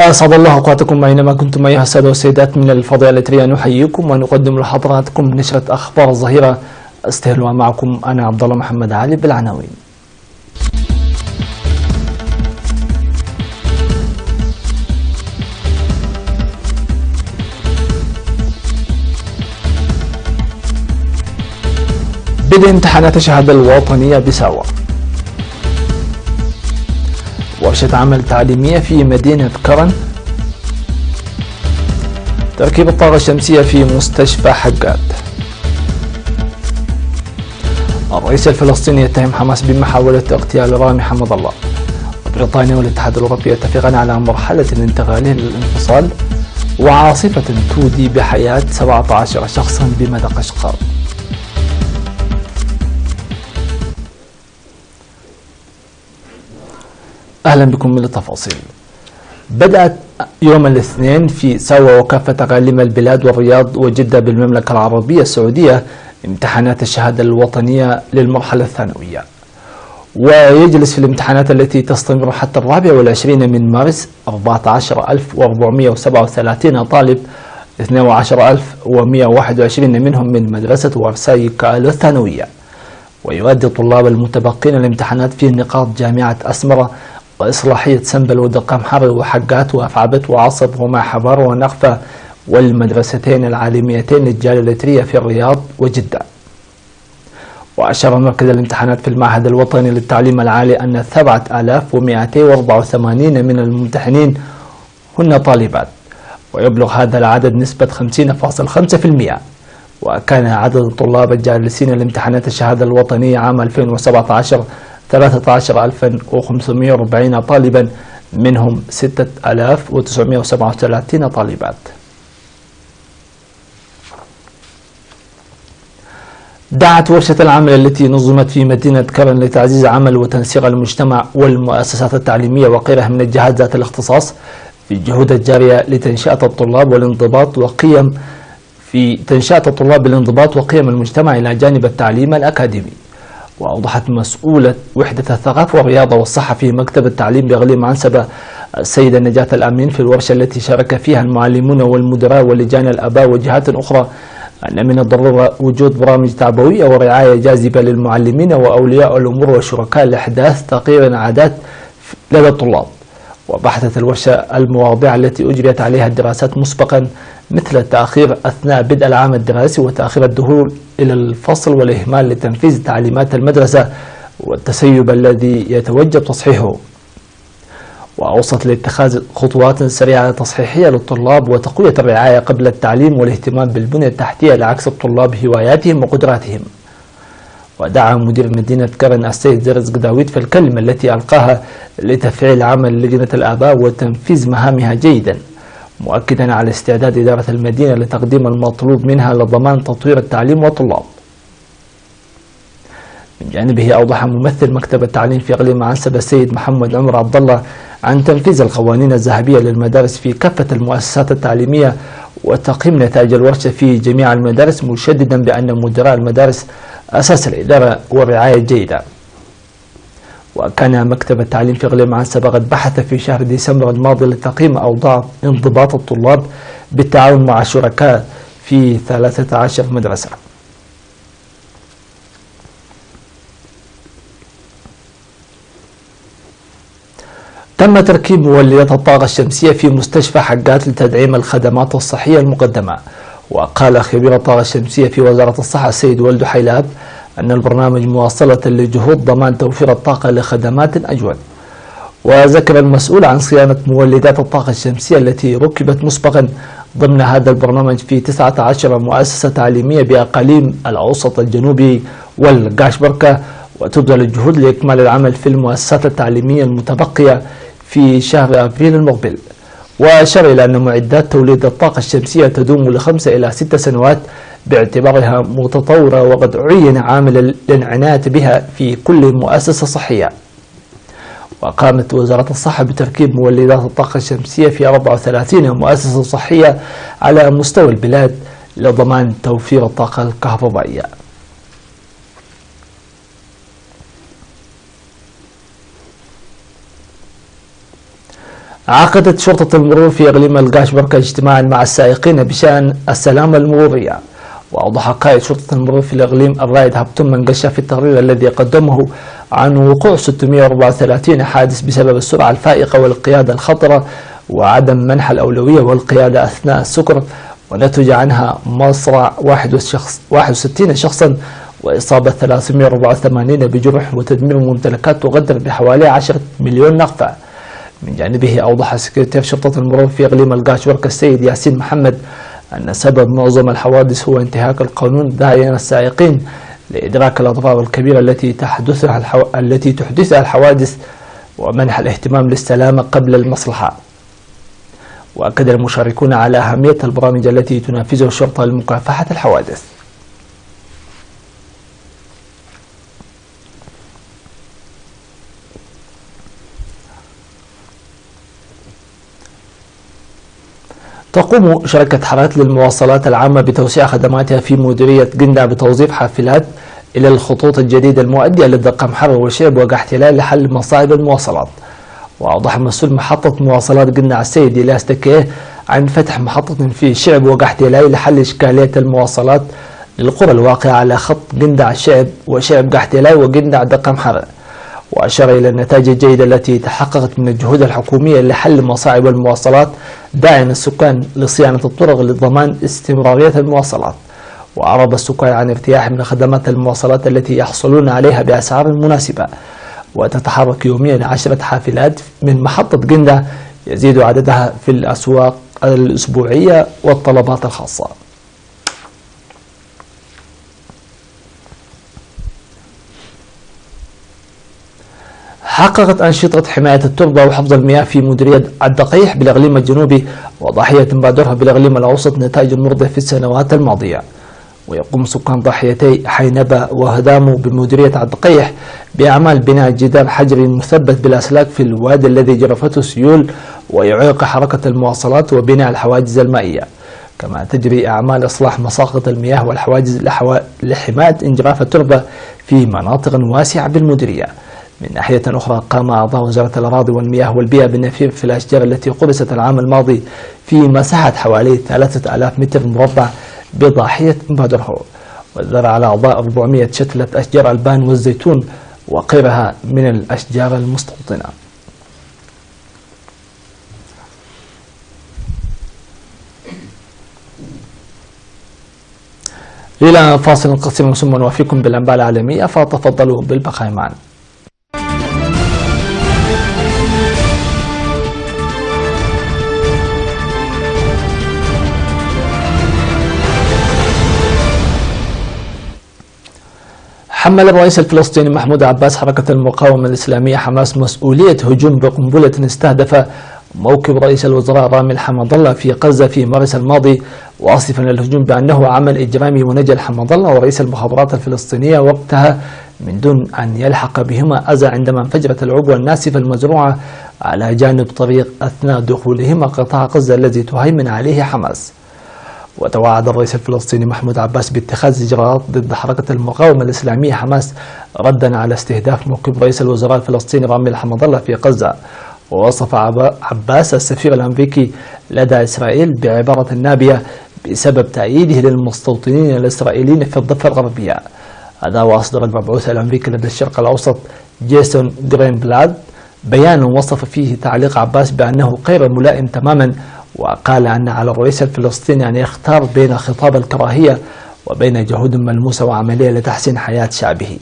أسعد الله أوقاتكم أينما كنتم أيها السادة والسيدات. من الفضاء الإريترية نحييكم ونقدم لحضراتكم نشرة أخبار الظهيرة. استهلوا معكم أنا عبد الله محمد علي بالعناوين. بدء امتحانات الشهادة الوطنية بساوة. ورشة عمل تعليمية في مدينة كرن. تركيب الطاقة الشمسية في مستشفى حجات. الرئيس الفلسطيني يتهم حماس بمحاولة اغتيال رامي حمد الله. بريطانيا والاتحاد الأوروبي يتفقان على مرحلة الانتقال للانفصال. وعاصفة تودي بحياة 17 شخصا بمدغشقر. أهلا بكم من التفاصيل. بدأت يوم الاثنين في ساوة وكافة أقاليم البلاد والرياض وجدة بالمملكة العربية السعودية امتحانات الشهادة الوطنية للمرحلة الثانوية. ويجلس في الامتحانات التي تستمر حتى 24 من مارس 14437 طالب، 12121 منهم من مدرسة ورساي كالو الثانوية. ويؤدي الطلاب المتبقين الامتحانات في نقاط جامعة أسمرة وإصلاحية سنبل ودقام حرر وحقات وأفعبت وعصب وما حبار ونقفة والمدرستين العالميتين للجالية الإريترية في الرياض وجدة. وأشار مركز الامتحانات في المعهد الوطني للتعليم العالي أن 7284 من الممتحنين هن طالبات، ويبلغ هذا العدد نسبة 50.5%. وكان عدد الطلاب الجالسين لامتحانات الشهادة الوطنية عام 2017 13540 طالبا، منهم 6937 طالبات. دعت ورشة العمل التي نظمت في مدينة كرن لتعزيز عمل وتنسيق المجتمع والمؤسسات التعليمية وغيرها من الجهات ذات الاختصاص في الجهود الجارية لتنشئة الطلاب والانضباط وقيم وقيم المجتمع إلى جانب التعليم الأكاديمي. وأوضحت مسؤولة وحدة الثقافة والرياضة والصحة في مكتب التعليم بإقليم عنسبة السيدة نجاة الأمين في الورشة التي شارك فيها المعلمون والمدراء ولجان الآباء وجهات أخرى أن من الضرورة وجود برامج تعبوية ورعاية جاذبة للمعلمين وأولياء الأمور وشركاء لإحداث تغيير عادات لدى الطلاب. وبحثت الورشة المواضيع التي أجريت عليها الدراسات مسبقا، مثل التأخير أثناء بدء العام الدراسي وتأخير الدخول إلى الفصل والإهمال لتنفيذ تعليمات المدرسة والتسيب الذي يتوجب تصحيحه. وأوصت لاتخاذ خطوات سريعة تصحيحية للطلاب وتقوية الرعاية قبل التعليم والاهتمام بالبنية التحتية لعكس الطلاب هواياتهم وقدراتهم. ودعا مدير مدينة كرن السيد زرزق داوود في الكلمة التي ألقاها لتفعيل عمل لجنة الآباء وتنفيذ مهامها جيدا، مؤكدا على استعداد إدارة المدينة لتقديم المطلوب منها لضمان تطوير التعليم والطلاب. من جانبه أوضح ممثل مكتب التعليم في إقليم عنسبة السيد محمد عمر عبد الله عن تنفيذ القوانين الذهبية للمدارس في كافة المؤسسات التعليمية وتقييم نتائج الورشة في جميع المدارس، مشددا بأن مدراء المدارس أساس الإدارة والرعاية الجيدة. وكان مكتب التعليم في إقليم عنسبة قد بحث في شهر ديسمبر الماضي لتقييم أوضاع انضباط الطلاب بالتعاون مع شركاء في 13 مدرسة. تم تركيب مولدات الطاقة الشمسية في مستشفى حجات لتدعيم الخدمات الصحية المقدمة. وقال خبير الطاقة الشمسية في وزارة الصحة السيد ولد حيلاب أن البرنامج مواصلة لجهود ضمان توفير الطاقة لخدمات أجود. وذكر المسؤول عن صيانة مولدات الطاقة الشمسية التي ركبت مسبقا ضمن هذا البرنامج في 19 مؤسسة تعليمية بأقاليم الأوسط الجنوبي والقاشبركة، وتبذل الجهود لإكمال العمل في المؤسسات التعليمية المتبقية في شهر أبريل المقبل. وأشار إلى أن معدات توليد الطاقة الشمسية تدوم ل5 إلى 6 سنوات باعتبارها متطورة، وقد عين عامل للعناية بها في كل مؤسسة صحية. وقامت وزارة الصحة بتركيب مولدات الطاقة الشمسية في 34 مؤسسة صحية على مستوى البلاد لضمان توفير الطاقة الكهربائية. عقدت شرطة المرور في إقليم القاشبركة اجتماعا مع السائقين بشأن السلامة المرورية. وأوضح قائد شرطة المرور في الإقليم الرائد هبتم منقشة في التقرير الذي قدمه عن وقوع 634 حادث بسبب السرعة الفائقة والقيادة الخطرة وعدم منح الأولوية والقيادة أثناء السكر، ونتج عنها مصرع 61 شخصا وإصابة 384 بجرح وتدمير ممتلكات تقدر بحوالي 10 مليون نقفة. من جانبه أوضح سكرتير شرطة المرور في إقليم القاشبركة السيد ياسين محمد أن سبب معظم الحوادث هو انتهاك القانون، داعيا السائقين لإدراك الأضرار الكبيرة التي تحدثها الحوادث ومنح الاهتمام للسلامة قبل المصلحة. وأكد المشاركون على أهمية البرامج التي تنفذها الشرطة لمكافحة الحوادث. تقوم شركة حركة للمواصلات العامة بتوسيع خدماتها في مديرية قندع بتوظيف حافلات إلى الخطوط الجديدة المؤدية للدقة محرر وشعب وقع احتلال لحل مصاعب المواصلات. وأوضح مسؤول محطة مواصلات قندع السيد إلياس تكيه عن فتح محطة في شعب وقع احتلال لحل إشكالية المواصلات للقرى الواقعة على خط قندع شعب وشعب قحتلاي وقندع دقة محرر. وأشار إلى النتائج الجيدة التي تحققت من الجهود الحكومية لحل مصاعب المواصلات، داعيا السكان لصيانة الطرق لضمان استمرارية المواصلات. وأعرب السكان عن ارتياح من خدمات المواصلات التي يحصلون عليها بأسعار مناسبة. وتتحرك يوميا 10 حافلات من محطة قندع يزيد عددها في الأسواق الأسبوعية والطلبات الخاصة. حققت أنشطة حماية التربة وحفظ المياه في مديرية الدقيح بالإقليم الجنوبي وضاحية بادرها بالإقليم الأوسط نتائج مرضية في السنوات الماضية. ويقوم سكان ضاحيتي حينبة وهدامو بمديرية الدقيح بأعمال بناء جدار حجري مثبت بالأسلاك في الوادي الذي جرفته سيول ويعيق حركة المواصلات وبناء الحواجز المائية. كما تجري أعمال إصلاح مساقط المياه والحواجز لحماية انجراف التربة في مناطق واسعة بالمديرية. من ناحية أخرى قام أعضاء وزارة الأراضي والمياه والبيئة بالنفير في الأشجار التي قرست العام الماضي في مساحة حوالي 3000 متر مربع بضاحية بادرهو، وزرع على أعضاء 400 شتلة أشجار البان والزيتون وغيرها من الأشجار المستوطنة. إلى فاصل قصير ثم نوافيكم بالأنباء العالمية، فتفضلوا بالبقاء معنا. حمل الرئيس الفلسطيني محمود عباس حركة المقاومة الإسلامية حماس مسؤولية هجوم بقنبلة استهدف موكب رئيس الوزراء رامي حمد الله في غزة في مارس الماضي، واصفا الهجوم بأنه عمل إجرامي ونجل حمد الله ورئيس المخابرات الفلسطينية وقتها من دون أن يلحق بهما أذى عندما انفجرت العبوة الناسفة المزروعة على جانب طريق أثناء دخولهما قطاع غزة الذي تهيمن عليه حماس. وتوعد الرئيس الفلسطيني محمود عباس باتخاذ إجراءات ضد حركة المقاومة الإسلامية حماس ردا على استهداف موكب رئيس الوزراء الفلسطيني رامي حمد الله في غزة. ووصف عباس السفير الأمريكي لدى إسرائيل بعبارة نابية بسبب تأييده للمستوطنين الإسرائيليين في الضفة الغربية. هذا وأصدر المبعوث الأمريكي لدى الشرق الأوسط جيسون جرينبلاد بيان وصف فيه تعليق عباس بأنه غير ملائم تماما، وقال أن على الرئيس الفلسطيني أن يختار بين خطاب الكراهية وبين جهود ملموسة وعملية لتحسين حياة شعبه.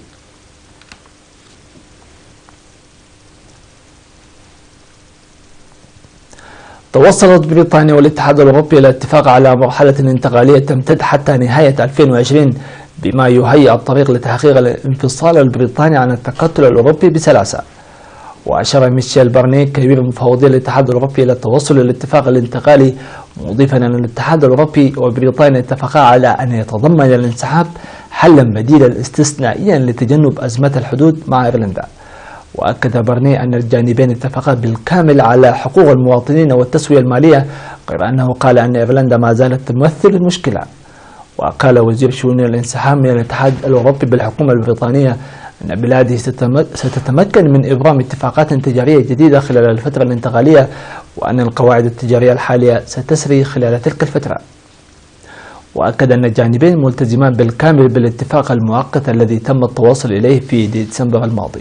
توصلت بريطانيا والاتحاد الأوروبي إلى اتفاق على مرحلة انتقالية تمتد حتى نهاية 2020 بما يهيئ الطريق لتحقيق الانفصال البريطاني عن التكتل الأوروبي بسلاسة. وأشار ميشيل بارنيه كبير المفوضية الاتحاد الأوروبي إلى التوصل للاتفاق الانتقالي، مضيفا أن الاتحاد الأوروبي وبريطانيا اتفقا على أن يتضمن الانسحاب حلا بديلا استثنائيا لتجنب أزمات الحدود مع إيرلندا. وأكد بارنيه أن الجانبين اتفقا بالكامل على حقوق المواطنين والتسوية المالية، غير أنه قال أن إيرلندا ما زالت تمثل المشكلة. وقال وزير شؤون الانسحاب من الاتحاد الأوروبي بالحكومة البريطانية أن بلاده ستتمكن من إبرام اتفاقات تجارية جديدة خلال الفترة الانتقالية، وأن القواعد التجارية الحالية ستسري خلال تلك الفترة. وأكد أن الجانبين ملتزمان بالكامل بالاتفاق المؤقت الذي تم التوصل إليه في ديسمبر الماضي.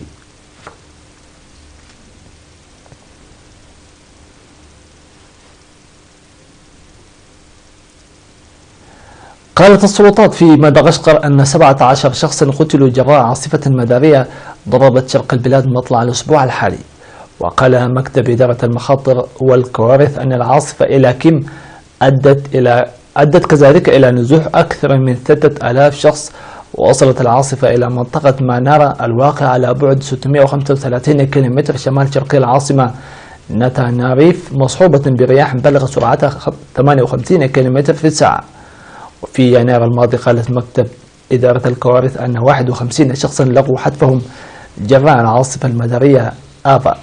قالت السلطات في مدغشقر أن 17 شخصا قتلوا جراء عاصفة مدارية ضربت شرق البلاد مطلع الأسبوع الحالي. وقال مكتب إدارة المخاطر والكوارث أن العاصفة إلى كيم أدت كذلك إلى نزوح أكثر من 3000 شخص. ووصلت العاصفة إلى منطقة مانارا الواقعة على بعد 635 كيلومتر شمال شرقي العاصمة نتاناريف، مصحوبة برياح بلغ سرعتها 58 كيلومتر في الساعة. وفي يناير الماضي قالت مكتب إدارة الكوارث أن 51 شخصا لغوا حتفهم جراء العاصفة المدارية آبا.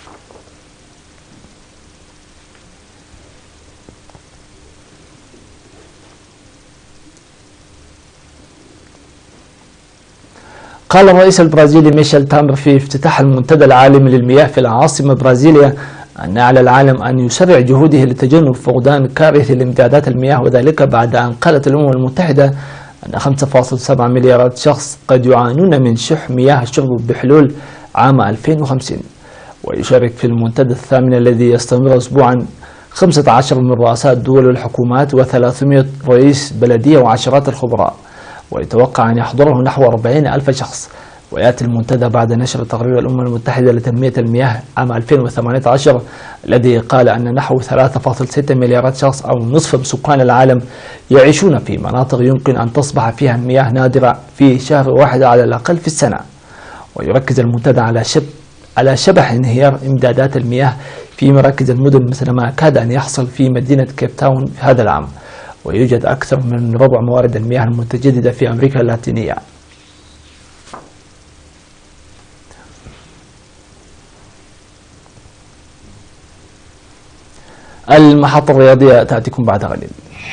قال الرئيس البرازيلي ميشيل تامر في افتتاح المنتدى العالمي للمياه في العاصمة برازيليا أن على العالم أن يسرع جهوده لتجنب فقدان كارثي لامدادات المياه، وذلك بعد أن قالت الأمم المتحدة أن 5.7 مليارات شخص قد يعانون من شح مياه الشرب بحلول عام 2050. ويشارك في المنتدى الثامن الذي يستمر أسبوعا 15 من رؤساء الدول والحكومات و300 رئيس بلدية وعشرات الخبراء، ويتوقع أن يحضره نحو 40,000 شخص. ويأتي المنتدى بعد نشر تقرير الأمم المتحدة لتنمية المياه عام 2018 الذي قال أن نحو 3.6 مليارات شخص أو نصف سكان العالم يعيشون في مناطق يمكن أن تصبح فيها المياه نادرة في شهر واحد على الأقل في السنة. ويركز المنتدى على شبح انهيار إمدادات المياه في مراكز المدن مثل ما كاد أن يحصل في مدينة كيب تاون في هذا العام. ويوجد أكثر من ربع موارد المياه المتجددة في أمريكا اللاتينية. المحطة الرياضية تأتيكم بعد قليل.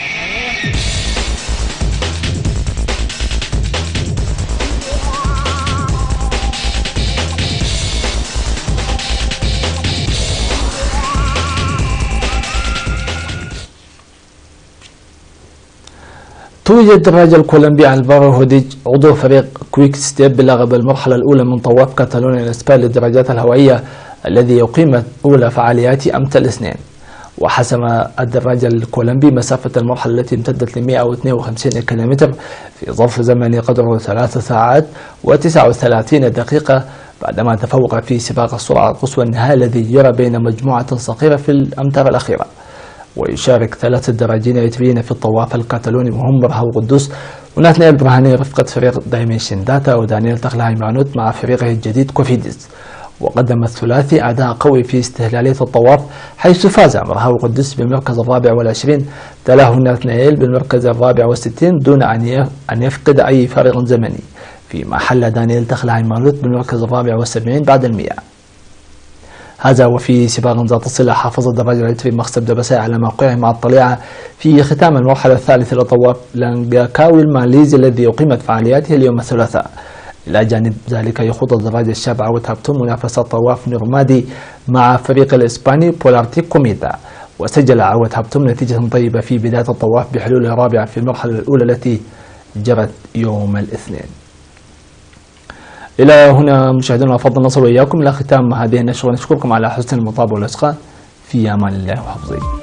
توج الدراجة الكولومبي ألفارو هوديج عضو فريق كويك ستيب بلغب المرحلة الأولى من طواف كاتالونيا الإسبان للدراجات الهوائية الذي يقيم أولى فعالياته أمس الاثنين. وحسم الدراج الكولومبي مسافة المرحلة التي امتدت ل 152 كيلومتر في ظرف زمني قدره 3 ساعات و39 دقيقة بعدما تفوق في سباق السرعة القصوى النهائي الذي جرى بين مجموعة صغيرة في الأمتار الأخيرة. ويشارك 3 دراجين إيطاليين في الطواف الكاتالوني وهم برهو قدوس وناتنيل برهاني رفقة فريق دايمنشن داتا ودانيال تخلى معنوت مع فريقه الجديد كوفيديس. وقدم الثلاثي أداء قوي في استهلالية الطواف حيث فاز مرهو قدوس بالمركز الرابع والعشرين، تلاه ناتنيل بالمركز الرابع والستين دون أن يفقد أي فارق زمني، فيما حل دانيال تخلى معنوت بالمركز الرابع والسبعين بعد 100. هذا وفي سباق ذات صلة حافظ الدراجة الإيطالي مخصب دبساء على موقعه مع الطليعة في ختام المرحلة الثالثة لطواف لانجاكاوي الماليزي الذي أقيمت فعالياته اليوم الثلاثاء. إلى جانب ذلك يخوض الدراجة الشاب عود هابتون منافسة طواف نورمادي مع فريق الإسباني بولارتيك كوميتا. وسجل عود هابتون نتيجة طيبة في بداية الطواف بحلول الرابعة في المرحلة الأولى التي جرت يوم الاثنين. إلى هنا مشاهدينا أفضل نصل وإياكم إلى ختام هذه النشرة، ونشكركم على حسن المطابعة والإصغاء. في أمان الله وحفظه.